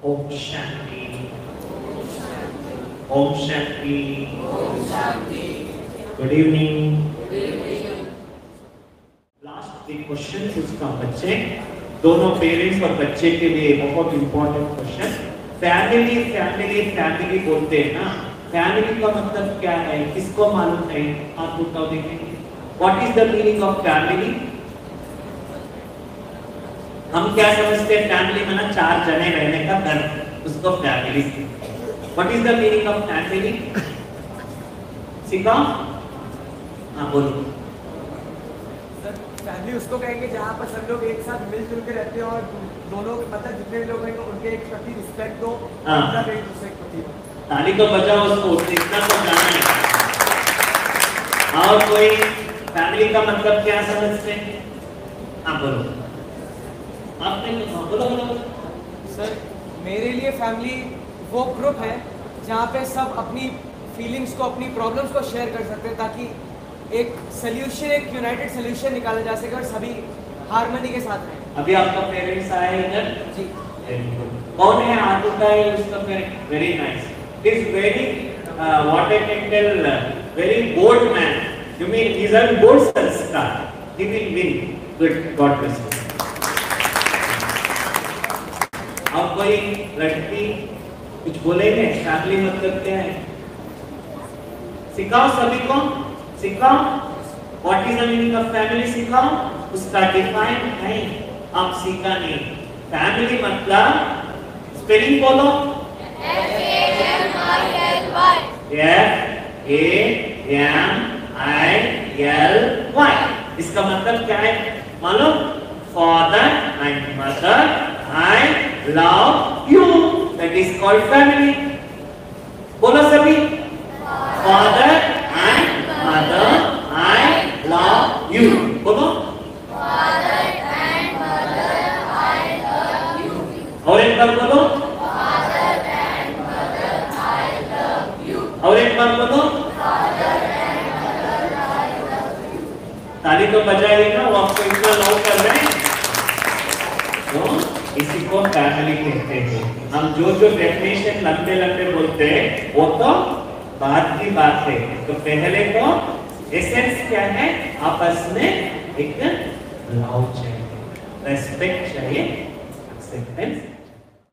ओम शांति, ओम शांति, ओम शांति। Good evening. लास्ट एक क्वेश्चन उसका बच्चे, दोनों पेरेंट्स और बच्चे के लिए बहुत important question. Family family family बोलते हैं ना, फैमिली का मतलब क्या है, किसको मालूम है? आप बताओ देखेंगे। What is the meaning of family? हम क्या समझते हैं फैमिली माना चार जने रहने का घर, उसको family. What is the meaning of family? सीखा? हाँ बोलो। सर फैमिली उसको कहेंगे जहाँ पर सब लोग एक साथ मिलजुल के रहते हैं और दोनों मतलब जितने भी लोग हैं उनके एक प्रति रिस्पेक्ट दो, मतलब एक दूसरे के प्रति। ताली तो बजाओ उसको, इतना तो जाना है। और कोई फैमिली का मतलब क्या समझते हैं? हाँ बोलो। आपने बोलो बोलो। सर मेरे लिए फैमिली वो ग्रुप है जहाँ पे सब अपनी फीलिंग्स को, अपनी प्रॉब्लम्स को शेयर कर सकते हैं, ताकि एक सोल्यूशन, एक यूनाइटेड सोल्यूशन निकाला जा सके और सभी हार्मनी के साथ रहें। अभी आपका पेरेंट्स आए इधर जी। Very good. कौन है आदू का है उसका parent? Very nice. Is very what I can tell, very bold man. You mean he is a bold संस्कार, he will win. Good, God bless you. अब कोई लड़की कुछ बोलेंगे? फैमिली मतलब क्या है? सिखाओ सभी को, सिखाओ। What is the meaning of family? सिखाओ। उसका डिफाइन है, आप सीखा नहीं। फैमिली मतलब स्पेलिंग बोलो। FAMILY। इसका मतलब क्या है मालूम? Father and mother, I love you. That is called family. बोलो सभी। Father and mother, I love you. बोलो। Father and mother, I love you. और एक बार बोलो। Father and mother, I love you. और एक बार बोलो। Father and mother, I love you. ताली तो बजाइए ना, वो आपको इतना लव कर रहे हैं। तो इसी को फैमिली कहते हैं। हम जो डेफिनेशन लंबे लंबे बोलते हैं वो तो बाद की बात है। तो पहले तो एसेंस क्या है? आपस में एक लव चाहिए, रेस्पेक्ट चाहिए, एक्सेप्टेंस